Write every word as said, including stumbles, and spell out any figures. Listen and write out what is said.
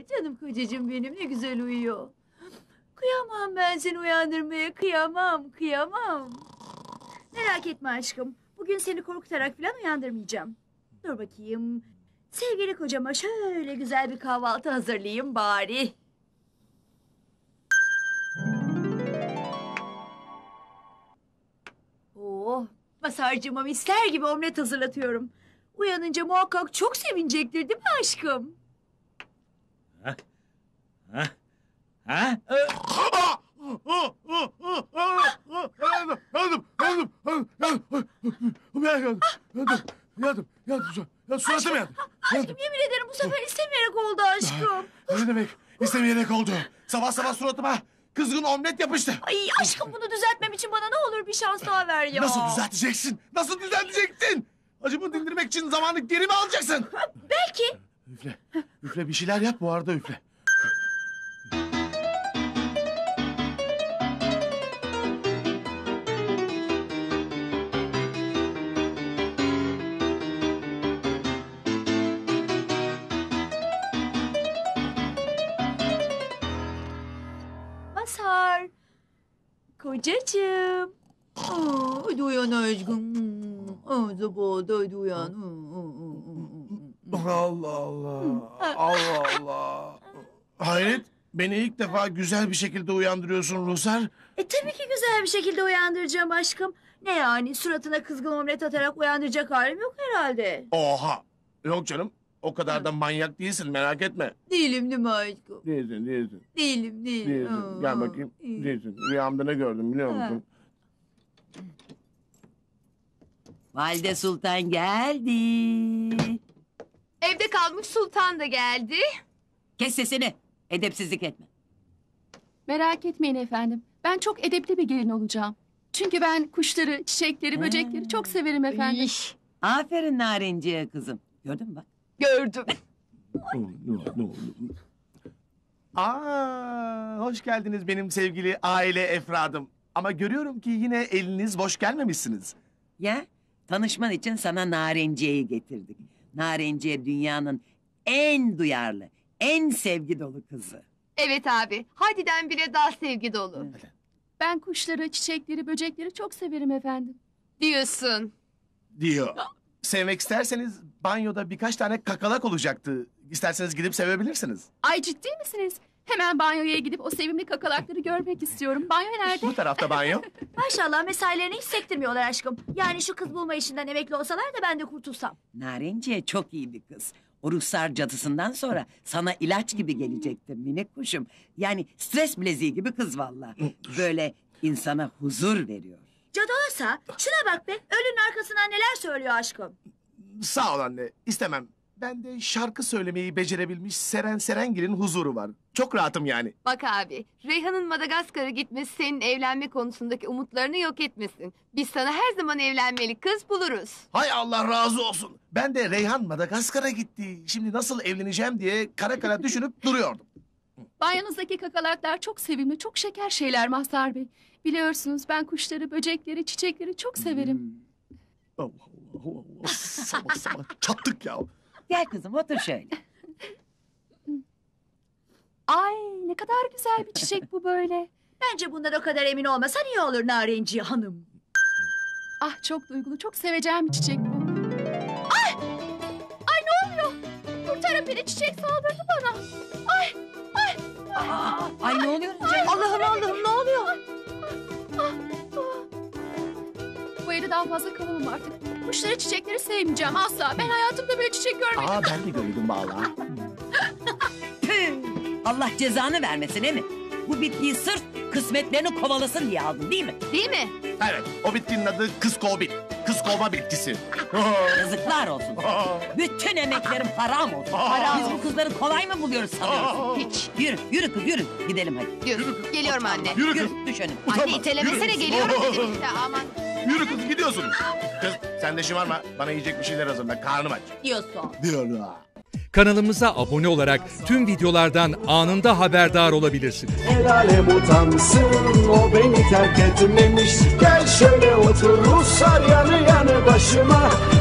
canım kocacığım benim ne güzel uyuyor. Kıyamam ben seni uyandırmaya, kıyamam, kıyamam. Merak etme aşkım, bugün seni korkutarak falan uyandırmayacağım. Dur bakayım, sevgili kocama şöyle güzel bir kahvaltı hazırlayayım bari. Oh, Masarcığıma misler gibi omlet hazırlatıyorum. Uyanınca muhakkak çok sevinecektir değil mi aşkım? Ha? Ha? Ha? Yandım, yandım, yandım, yandım, yandım, yandım, yandım, yandım, ya suratım yandı. Aşkım yemin ederim bu sefer istemeyerek oldu aşkım. Ne demek? İstemeyerek oldu. Sabah sabah suratıma kızgın omlet yapıştı. Ay aşkım bunu düzeltmem için bana ne olur bir şans daha ver ya. Nasıl düzelteceksin? Nasıl düzelteceksin? Acımı dindirmek için zamanı geri mi alacaksın? Belki. Üfle, üfle bir şeyler yap bu arada üfle. Mazhar. Kocacığım. Aa, hadi uyan aşkım. Ağzı boğdu hadi uyan. Allah Allah. Allah Allah. Hayret, beni ilk defa güzel bir şekilde uyandırıyorsun Ruhsar. E tabii ki güzel bir şekilde uyandıracağım aşkım. Ne yani suratına kızgın omlet atarak uyandıracak halim yok herhalde. Oha. Yok canım. O kadar da manyak değilsin, merak etme. Değilim değil mi aşkım? Değilsin, değilsin. Değilim değilim. Değilsin. Gel bakayım. Değilsin. Rüyamda ne gördüm biliyor musun? Valide Sultan geldi. Evde kalmış sultan da geldi. Kes sesini. Edepsizlik etme. Merak etmeyin efendim. Ben çok edepli bir gelin olacağım. Çünkü ben kuşları, çiçekleri, böcekleri çok severim efendim. Aferin Narenciye kızım. Gördün mü bak? Gördüm. Aa, hoş geldiniz benim sevgili aile efradım. Ama görüyorum ki yine eliniz boş gelmemişsiniz. Ya tanışman için sana Narenciye'yi getirdik. Narenciye dünyanın en duyarlı, en sevgi dolu kızı. Evet abi. Hadiden bile daha sevgi dolu. Ben kuşları, çiçekleri, böcekleri çok severim efendim. Diyorsun. Diyor. Sevmek isterseniz banyoda birkaç tane kakalak olacaktı. İsterseniz gidip sevebilirsiniz. Ay ciddi misiniz? Hemen banyoya gidip o sevimli kakalakları görmek istiyorum. Banyo nerede? Bu tarafta banyo. Maşallah mesailerini hiç sektirmiyorlar aşkım. Yani şu kız bulma işinden emekli olsalar da ben de kurtulsam. Narenciye çok iyi bir kız. O ruhsar cadısından sonra sana ilaç gibi gelecektir minik kuşum. Yani stres bileziği gibi kız vallahi. Böyle insana huzur veriyor. Cadı olsa şuna bak be ölünün arkasından neler söylüyor aşkım. Sağ ol anne. İstemem. Ben de şarkı söylemeyi becerebilmiş Seren Serengil'in huzuru var. Çok rahatım yani. Bak abi. Reyhan'ın Madagaskar'a gitmesi senin evlenme konusundaki umutlarını yok etmesin. Biz sana her zaman evlenmeli kız buluruz. Hay Allah razı olsun. Ben de Reyhan Madagaskar'a gitti. Şimdi nasıl evleneceğim diye kara kara düşünüp duruyordum. Banyonuzdaki kakalaklar çok sevimli, çok şeker şeyler Mazhar Bey. Biliyorsunuz ben kuşları, böcekleri, çiçekleri çok severim. Allah Allah Allah Allah. Sabah sabah çattık ya. Gel kızım otur şöyle. Ay ne kadar güzel bir çiçek bu böyle. Bence bundan o kadar emin olmasan iyi olur Narenciye hanım. Ah çok duygulu, çok seveceğim bir çiçek bu. Ay! Ay ne oluyor? Kurtarın beni, çiçek saldırdı bana. Ay! Ay! Aa, ay ne oluyor canım? Allah'ım Allah'ım ne oluyor? Ah, ah. Bu evde daha fazla kalamam artık. Kuşları, çiçekleri sevmeyeceğim asla. Ben hayatımda böyle çiçek görmedim. Aa ben de gördüm vallahi. Tüh! Allah cezanı vermesin değil mi? Bu bitkiyi sırf kısmetlerini kovalasın diye aldın değil mi? Değil mi? Evet, o bitkinin adı kız kovbit. Kız kovma bitkisi. Yazıklar olsun. Bütün emeklerim haram olsun. Biz bu kızları kolay mı buluyoruz sanıyorsun? Hiç. Yürü, yürü kız yürü. Gidelim hadi. Yürü. Geliyorum anne. Yürü kız. Yürü, düş önüme. Utanma. Anne itelemesene Yürü. geliyorum dedim işte aman. Yürü kız gidiyorsun. Kız sen de şımarma. Bana yiyecek bir şeyler hazırla. Karnım aç. Diyorsun. Diyor. Kanalımıza abone olarak tüm videolardan anında haberdar olabilirsiniz. El alem utansın o beni terk etmemiş. Gel şöyle otur Ruslar yanı yanı başıma.